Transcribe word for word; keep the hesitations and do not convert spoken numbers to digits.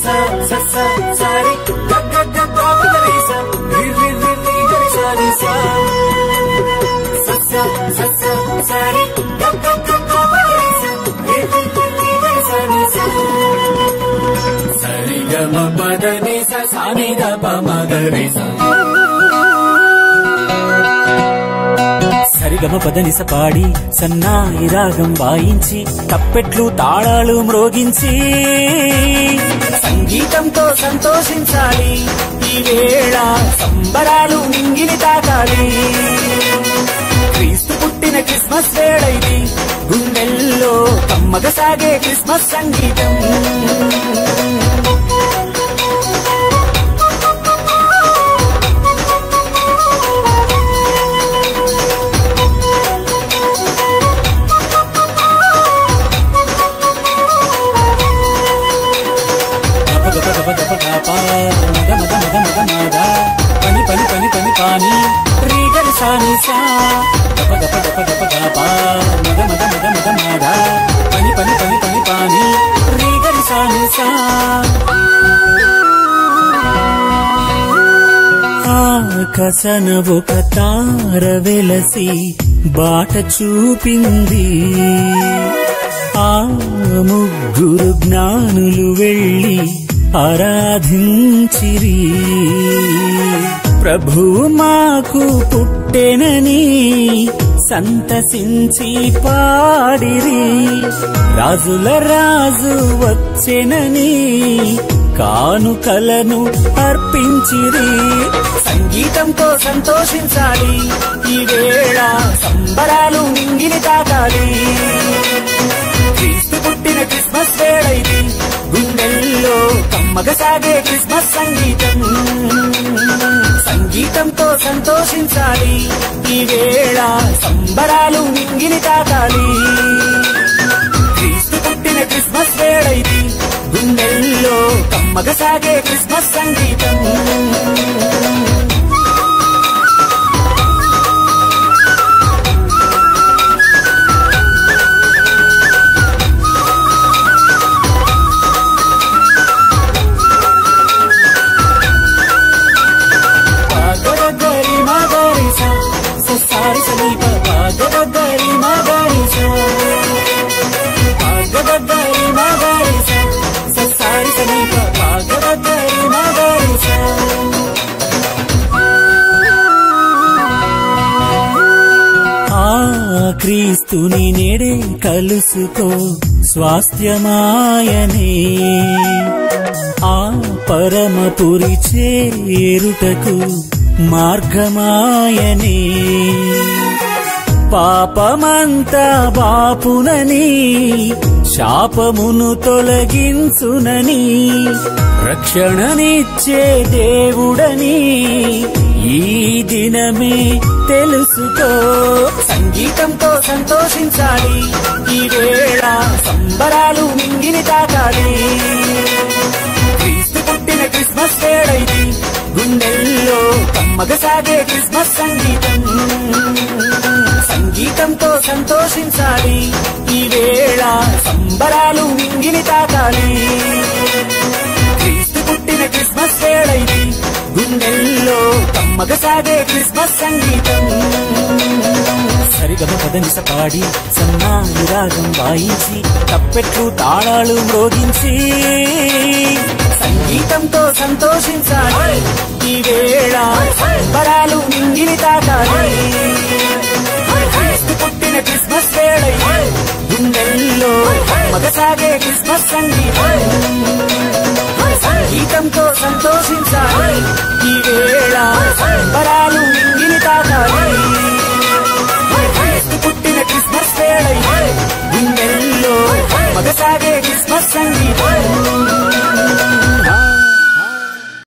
sa sa sa sari ga ga ga ga pa re sa ri ri ri ri ga re sa re sa sa sa sa sa sari ga ga ga ga pa re sa ri ri ri ri ga re sa re sa sari ga ma pa da ni sa sa ni da pa ma ga re sa సరిగమ పదనిస పాడి సన్నాయి రాగం వాయించి తప్పెట్లు తాళాలు మ్రోగించి సంగీతంతో సంతోషించాలి ఈ వేళ సంబరాలు మింగిలి తాకాలి క్రీస్తు పుట్టిన క్రిస్మస్ వేళ ఇది గుండెల్లో కమ్మగ సాగే క్రిస్మస్ సంగీతం pani pani pani pani pani rigal sa ni sa gapa gapa gapa gapa gapa maga maga maga maga maga pani pani pani pani pani rigal sa ni sa ఆకాశన ఒక తార వెలసి బాట చూపింది ఆ ముగ్గురు జ్ఞానులు వెళ్ళి ఆరాధించిరి ప్రభువు మాకు పుట్టెనని సంతసించి పాడిరి రాజుల రాజు వచ్చెనని కానుకలను అర్పించిరి సంగీతంతో సంతోషించాలి ఈ వేళ సంబరాలు మింగిలి తాకాలి క్రీస్తు పుట్టిన క్రిస్మస్ వేళ ఇది గుండెల్లో కమ్మగ సాగే క్రిస్మస్ సంగీతం సంగీతంతో సంతోషించాలి ఈ వేళ సంబరాలు మింగిలి తాకాలి క్రీస్తు పుట్టిన క్రిస్మస్ వేళ ఇది గుండెల్లో కమ్మగ సాగే క్రిస్మస్ సంగీతం క్రీస్తుని నేడే కలుసుకో స్వాస్థ్యమాయనే ఆ పరమపురి చేరుటకు మార్గమాయనే పాపమంతా బాపునని శాపమును తొలగించునని రక్షణనిచ్చే దేవుడని ఈ దినమే తెలుసుకో సంగీతంతో సంతోషించాలి ఈ వేళ సంబరాలు మింగిలి తాకాలి క్రీస్తు పుట్టిన క్రిస్మస్ వేళ ఇది గుండెల్లో కమ్మగ సాగే క్రిస్మస్ సంగీతం సంగీతంతో సంతోషించాలి ఈ వేళ సంబరాలు మింగిలి తాకాలి క్రీస్తు పుట్టిన క్రిస్మస్ వేళ ఇది గుండెల్లో కమ్మగ సాగే క్రిస్మస్ సంగీతం సరిగమ పదనిస పాడి సన్నాయి రాగం వాయించి తప్పెట్లు తాళాలు మ్రోగించి సంగీతంతో సంతోషించాలి ఈ వేళ సంబరాలు మింగిలి తాకాలి క్రీస్తు పుట్టిన క్రిస్మస్ వేళ గుండెల్లో కమ్మగ సాగే క్రిస్మస్ సంగీతం సంగీతంతో సంతోషించాలి ఈ వేళ సంబరాలు